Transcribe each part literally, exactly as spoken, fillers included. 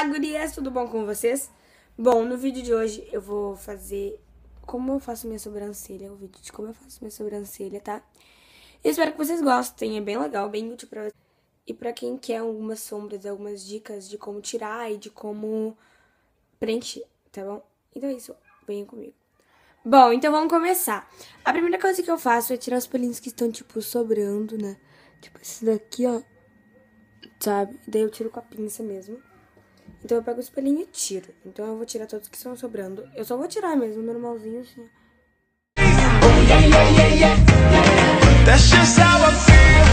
Olá, gurias, tudo bom com vocês? Bom, no vídeo de hoje eu vou fazer como eu faço minha sobrancelha, o vídeo de como eu faço minha sobrancelha, tá? Eu espero que vocês gostem, é bem legal, bem útil pra vocês. E pra quem quer algumas sombras, algumas dicas de como tirar e de como preencher, tá bom? Então é isso, venham comigo. Bom, então vamos começar. A primeira coisa que eu faço é tirar os pelinhos que estão, tipo, sobrando, né? Tipo, esse daqui, ó, sabe? Daí eu tiro com a pinça mesmo. Então eu pego o espelhinho e tiro. Então eu vou tirar todos que estão sobrando. Eu só vou tirar mesmo, normalzinho assim. That's just how I feel.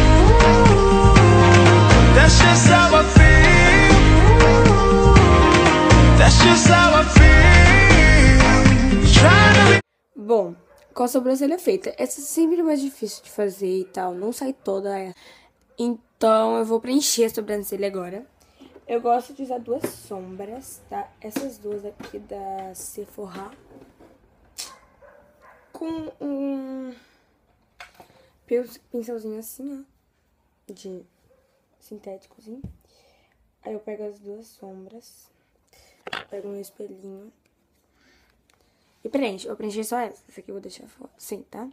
That's just how I feel. That's just how I feel. Bom, com a sobrancelha feita, essa é sempre mais difícil de fazer e tal. Não sai toda ela. Então eu vou preencher a sobrancelha agora. Eu gosto de usar duas sombras, tá? Essas duas aqui da Sephora. Com um pincelzinho assim, ó. De sintéticozinho. Aí eu pego as duas sombras. Pego um espelhinho. E preencho. Eu preenchi só essa. Essa aqui eu vou deixar fora. Sim, tá?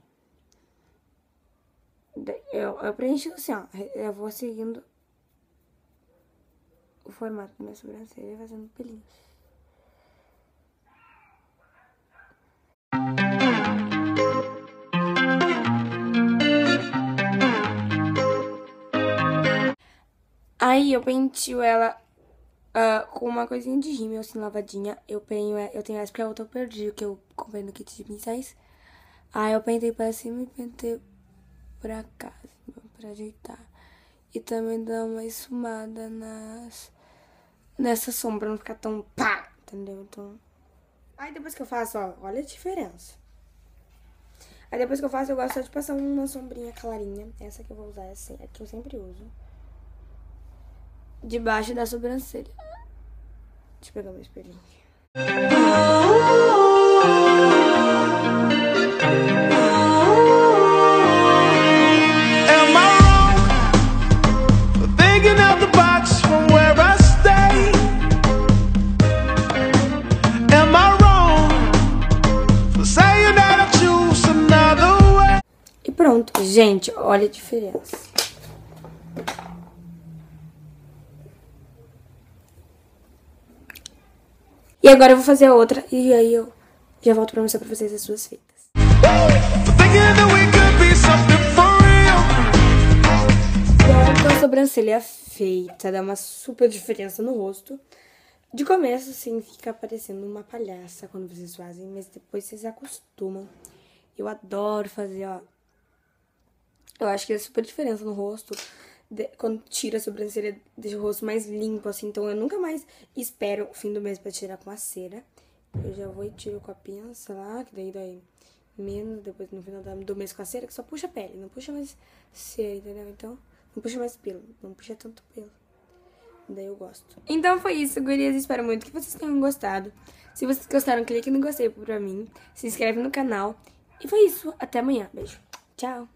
Eu, eu preencho assim, ó. Eu vou seguindo o formato da minha sobrancelha, fazendo pelinhos. Aí eu penteo ela uh, com uma coisinha de rímel, assim, lavadinha. Eu penho, eu tenho essa porque a outra eu perdi, que eu comprei no kit de pincéis. Aí eu pentei pra cima e pentei pra cá, assim, pra ajeitar. E também dá uma esfumada nas... nessa sombra, não ficar tão pá, entendeu? Então... Aí depois que eu faço, ó, olha a diferença. Aí depois que eu faço, eu gosto só de passar uma sombrinha clarinha. Essa que eu vou usar é assim, é que eu sempre uso. Debaixo da sobrancelha. Deixa eu pegar meu espelhinho. Pronto, gente, olha a diferença. E agora eu vou fazer a outra e aí eu já volto pra mostrar pra vocês as duas feitas. Agora com a sobrancelha feita, dá uma super diferença no rosto. De começo, assim, fica parecendo uma palhaça quando vocês fazem, mas depois vocês acostumam. Eu adoro fazer, ó. Eu acho que é super diferença no rosto. De, quando tira a sobrancelha, deixa o rosto mais limpo, assim. Então eu nunca mais espero o fim do mês pra tirar com a cera. Eu já vou e tiro com a pinça lá, que daí dói menos. Depois no final do mês com a cera, que só puxa a pele. Não puxa mais cera, entendeu? Então, não puxa mais pelo. Não puxa tanto pelo. Daí eu gosto. Então foi isso, gurias. Espero muito que vocês tenham gostado. Se vocês gostaram, clique no gostei pra mim. Se inscreve no canal. E foi isso. Até amanhã. Beijo. Tchau.